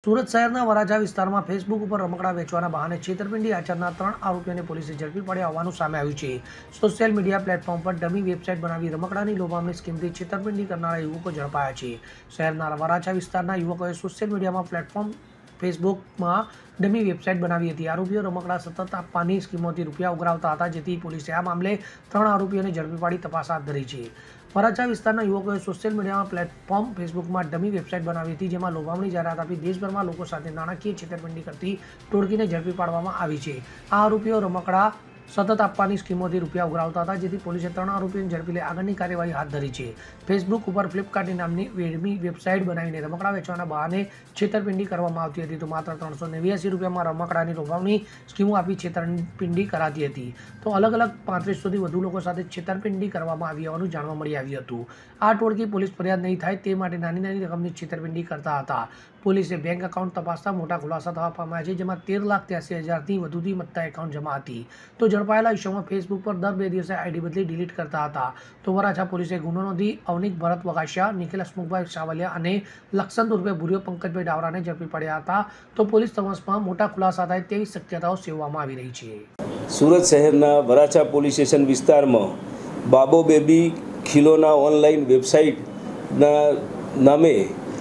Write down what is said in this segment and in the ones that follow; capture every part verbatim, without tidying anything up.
સુરત શહેરના વરાછા વિસ્તારમાં ફેસબુક ઉપર રમકડા વેચવાના બહાને છેતરપિંડી આચરનાર ત્રણ આરોપીઓને પોલીસે ઝડપી પાડ્યા હોવાનું સામે આવ્યું છે। સોશિયલ મીડિયા પ્લેટફોર્મ પર ડમી વેબસાઇટ બનાવી રમકડાની લોભામણી સ્કીમથી છેતરપિંડી કરનારા યુવકો ઝડપાયા છે। શહેરના વરાછા વિસ્તારના યુવકોએ સોશિયલ મીડિયામાં પ્લેટફોર્મ ફેસબુકમાં ડમી વેબસાઇટ બનાવી હતી। આરોપીઓ રમકડા સતત આપવાની સ્કીમોથી રૂપિયા ઉઘરાવતા હતા, જેથી પોલીસે આ મામલે ત્રણ આરોપીઓને ઝડપી પાડી તપાસ હાથ ધરી છે। વરાછા વિસ્તારના યુવકોએ સોશિયલ મીડિયામાં પ્લેટફોર્મ ફેસબુકમાં ડમી વેબસાઇટ બનાવી હતી, જેમાં લોભામણી જાહેરાત આપી દેશભરમાં લોકો સાથે નાણાકીય છેતરપિંડી કરતી ટોળકીને ઝડપી પાડવામાં આવી છે। આ આરોપીઓ રમકડા સતત આપવાની સ્કીમોથી રૂપિયા ઉઘરાવતા હતા, જેથી પોલીસે ત્રણ આરોપીઓને ઝડપી લઈ આગળની કાર્યવાહી હાથ ધરી છે। ફેસબુક ઉપર ફ્લિપકાર્ટની નામની વેડમી વેબસાઇટ બનાવીને રમકડા વેચવાના બહાને છેતરપિંડી કરવામાં આવતી હતી, તો માત્ર ત્રણસો નેવ્યાસી રૂપિયામાં રમકડાની લોભામણી સ્કીમો આપી છેતરપિંડી કરાતી હતી। તો અલગ અલગ પાંત્રીસોથી વધુ લોકો સાથે છેતરપિંડી કરવામાં આવી હોવાનું જાણવા મળી આવ્યું હતું। આ ટોળકી પોલીસ ફરિયાદ નહીં થાય તે માટે નાની નાની રકમની છેતરપિંડી કરતા હતા। પોલીસે બેંક એકાઉન્ટ તપાસતા મોટા ખુલાસા થવા પામ્યા છે, જેમાં તેર લાખ ત્યાસી હજારથી વધુથી મત્તા એકાઉન્ટ જમા હતી। તો ઝડપાયેલા ઇસમો ફેસબુક પર દર બે દિવસે આઈડી બદલી ડિલીટ કરતા હતા। તો વરાછા પોલીસે ગુનો નોંધી અવનિક ભરત વગાસિયા, નિખિલ હસમુખભાઈ સાવલિયા અને લક્ષણ ઉર્ફે ભૂરિયો પંકજભાઈ ડાવરાને ઝડપી પડ્યા હતા। તો પોલીસ તપાસમાં મોટા ખુલાસા થાય તેવી શક્યતાઓ સેવવામાં આવી રહી છે। સુરત શહેરના વરાછા પોલીસ સ્ટેશન વિસ્તારમાં બાબો બેબી ખીલોના ઓનલાઈન વેબસાઇટના નામે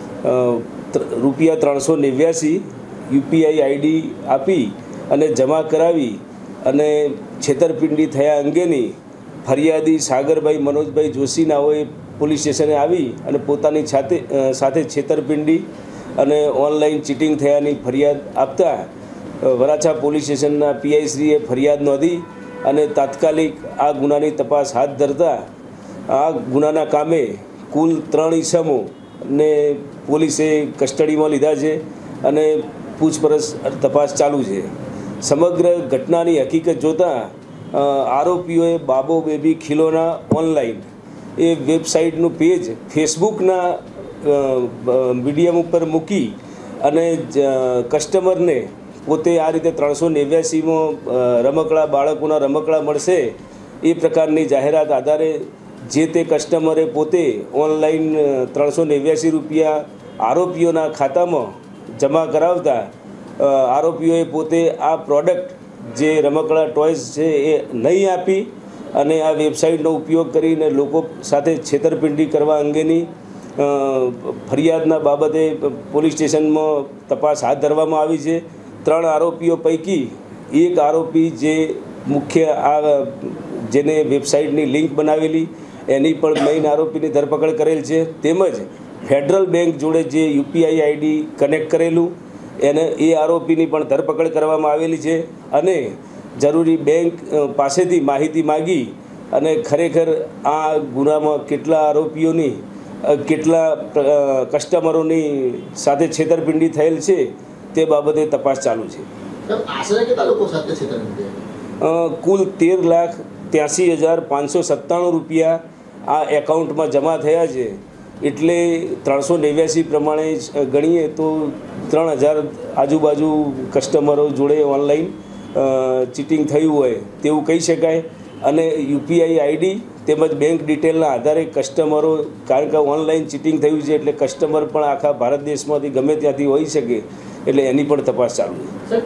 રૂપિયા ત્રણસો નેવ્યાસી યુપીઆઈ આઈડી આપી અને જમા કરાવી અને છેતરપિંડી થયા અંગેની ફરિયાદી સાગરભાઈ મનોજભાઈ જોશી નાઓએ પોલીસ સ્ટેશને આવી અને પોતાની સાથે સાથે છેતરપિંડી અને ઓનલાઈન ચીટિંગ થયાની ફરિયાદ આપતા વરાછા પોલીસ સ્ટેશનના પીઆઈ શ્રીએ ફરિયાદ નોંધી અને તાત્કાલિક આ ગુનાની તપાસ હાથ ધરતા આ ગુનાના કામે કુલ ત્રણ ઈસમો ને પોલીસે કસ્ટડીમાં લીધા છે અને પૂછપરછ તપાસ ચાલુ છે। સમગ્ર ઘટનાની હકીકત જોતાં આરોપીઓએ બાબો બેબી ખીલોના ઓનલાઈન એ વેબસાઇટનું પેજ ફેસબુકના મીડિયમ ઉપર મૂકી અને કસ્ટમરને પોતે આ રીતે ત્રણસો નેવ્યાસીમાં રમકડા બાળકોના રમકડા મળશે એ પ્રકારની જાહેરાત આધારે જે તે કસ્ટમરે પોતે ઓનલાઈન ત્રણસો નેવ્યાસી રૂપિયા આરોપીઓના ખાતામાં જમા કરાવતા આરોપીઓએ પોતે આ પ્રોડક્ટ જે રમકડા ટોયઝ છે એ નહીં આપી અને આ વેબસાઇટનો ઉપયોગ કરીને લોકો સાથે છેતરપિંડી કરવા અંગેની ફરિયાદના બાબતે પોલીસ સ્ટેશનમાં તપાસ હાથ ધરવામાં આવી છે। ત્રણ આરોપીઓ પૈકી એક આરોપી જે મુખ્ય આ જેને વેબસાઇટની લિંક બનાવેલી એની પણ મેઇન આરોપીની ધરપકડ કરેલ છે, તેમજ ફેડરલ બેંક જોડે જે યુપીઆઈ આઈડી કનેક્ટ કરેલું એને એ આરોપીની પણ ધરપકડ કરવામાં આવેલી છે અને જરૂરી બેંક પાસેથી માહિતી માગી અને ખરેખર આ ગુનામાં કેટલા આરોપીઓની કેટલા કસ્ટમરોની સાથે છેતરપિંડી થયેલ છે તે બાબતે તપાસ ચાલુ છે। કુલ તેર લાખ ત્યાસી હજાર પાંચસો સત્તાણું રૂપિયા આ એકાઉન્ટમાં જમા થયા છે, એટલે ત્રણસો નેવ્યાસી પ્રમાણે ગણીએ તો ત્રણ હજાર આજુબાજુ કસ્ટમરો જોડે ઓનલાઈન ચીટિંગ થયું હોય તેવું કહી શકાય। અને યુપીઆઈ આઈડી તેમજ બેંક ડિટેલના આધારે કસ્ટમરો, કારણ કે ઓનલાઈન ચીટિંગ થયું છે એટલે કસ્ટમર પણ આખા ભારત દેશમાંથી ગમે ત્યાંથી હોઈ શકે, એટલે એની પણ તપાસ ચાલુ છે।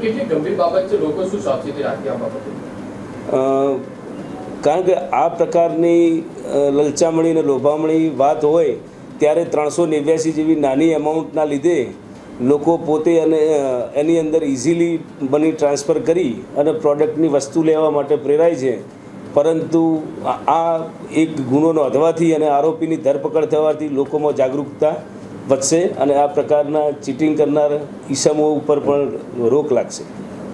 કારણ કે આ પ્રકારની લલચામણી અને લોભામણી વાત હોય ત્યારે ત્રણસો નેવ્યાસી જેવી નાની એમાઉન્ટના લીધે લોકો પોતે અને એની અંદર ઇઝીલી મની ટ્રાન્સફર કરી અને પ્રોડક્ટની વસ્તુ લેવા માટે પ્રેરાય છે, પરંતુ આ એક ગુનો નોંધવાથી અને આરોપીની ધરપકડ થવાથી લોકોમાં જાગૃતતા વધશે અને આ પ્રકારના ચીટિંગ કરનાર ઈસમો ઉપર પણ રોક લાગશે।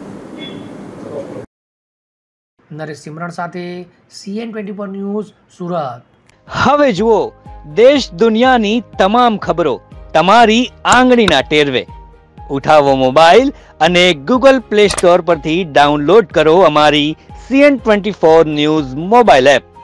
નરેશ સિમરણ સાથે CN twenty four news Surat. હવે જુઓ દેશ દુનિયાની તમામ ખબરો તમારી આંગળીના ટેરવે। ઉઠાવો મોબાઈલ અને ગૂગલ પ્લે સ્ટોર પરથી ડાઉનલોડ કરો અમારી CN twenty four news mobile app.